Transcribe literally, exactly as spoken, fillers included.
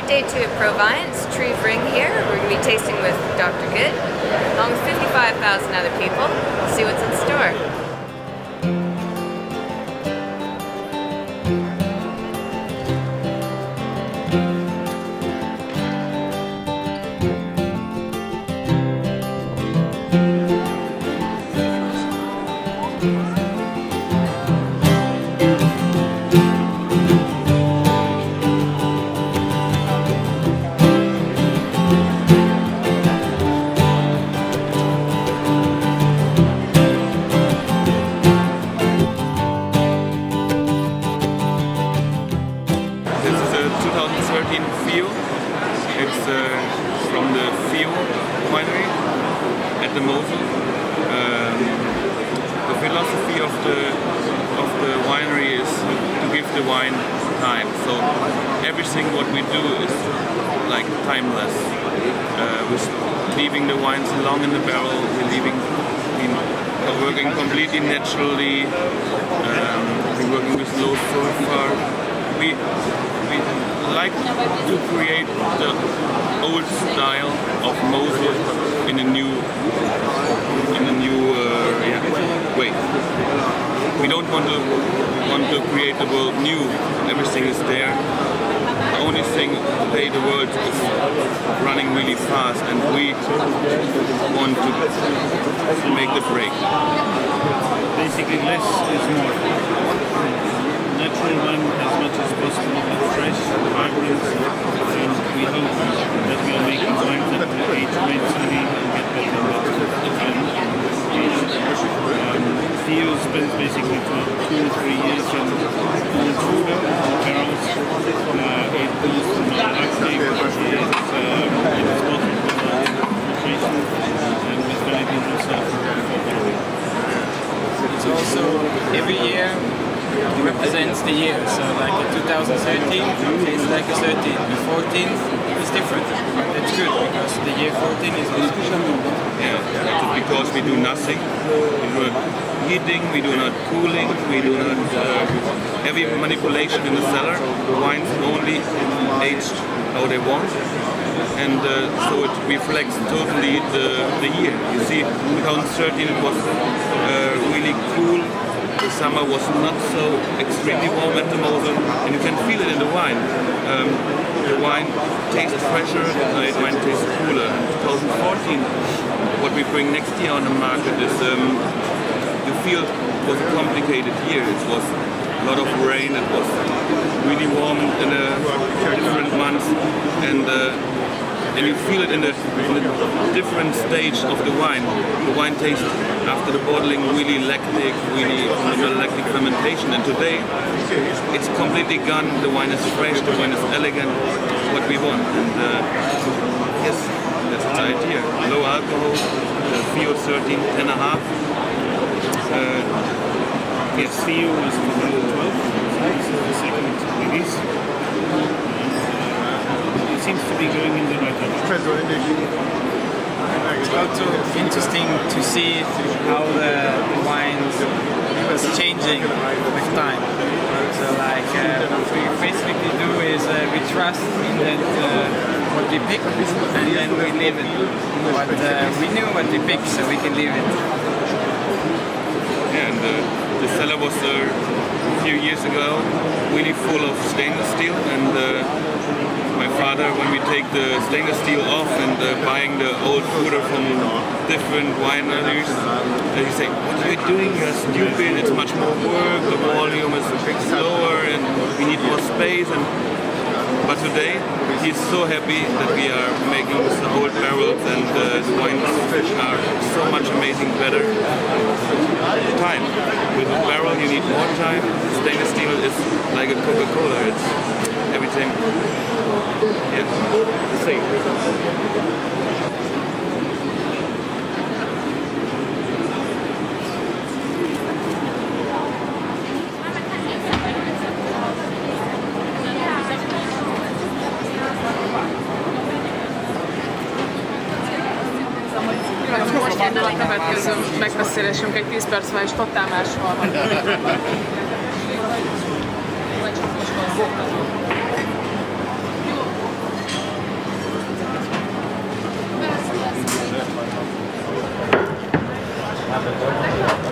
day two at ProWein. It's Treve Ring here. We're going to be tasting with Doctor Goode, along with fifty-five thousand other people. We'll see what's in store. It's uh, from the winery at the Mosel. Um, the philosophy of the of the winery is to give the wine time. So everything what we do is like timeless. Uh, we're leaving the wines long in the barrel. We're leaving. We're working completely naturally. Um, we're working with low sulfur. We we like to create the old style of Mosel in a new in a new uh, yeah, way. We don't want to want to create the world new. Everything is there. The only thing today the world is running really fast, and we want to make the break. Basically, less is more. Natural wine as much as possible, but fresh, vibrant, and we hope that we are making wine that will age gracefully and get better and better. Um, Theo spends basically two or three years on old Goode barrels. Uh, it goes from the lactic, it's um, it is bottled with filtration and with very little sulfur for bottling. It's also every year represents the year, so like in two thousand thirteen it's like a thirteen, the fourteen is different. That's good because the year fourteen is also good. Yeah, because we do nothing. We do not heating, we do not cooling, we do not uh, heavy manipulation in the cellar. The wine's only aged how they want, and uh, so it reflects totally the, the year. You see, two thousand thirteen it was uh, really cool. The summer was not so extremely warm at the Mosel, and you can feel it in the wine. Um, the wine tastes fresher, the wine tastes cooler. twenty fourteen, what we bring next year on the market is, um, you feel it was a complicated year. It was a lot of rain, it was really warm in a different months, and uh, and you feel it in the, in the different stage of the wine. The wine tastes after the bottling really lactic, really from the lactic fermentation, and today it's completely gone. The wine is fresh, the wine is elegant, what we want. And uh, yes, that's the idea. Low alcohol, uh, Theo thirteen, ten and a half. Uh, yes, Theo was two thousand twelve, this is the second release. Seems to be going in the right direction. It's also interesting to see how the wine was changing with time. So like uh, what we basically do is uh, we trust in that uh, what we pick and then we live it. But uh, we knew what we picked, so we can live it. Yeah, and uh, the cellar was uh, a few years ago really full of stainless steel, and uh, my father, when we take the stainless steel off and uh, buying the old Goode from different wineries, uh, he say, "What are you doing? You're stupid. It's much more work. The volume is slower, and we need more space." And but today, he's so happy that we are making the old barrels, and uh, the wines are so much amazing better. Time. With a barrel, you need more time. Stainless steel is like a Coca-Cola. It's everything. Yeah, the same. Most innen a következő megbeszélésünk egy tíz perc van, és totál máshol van. Thank you.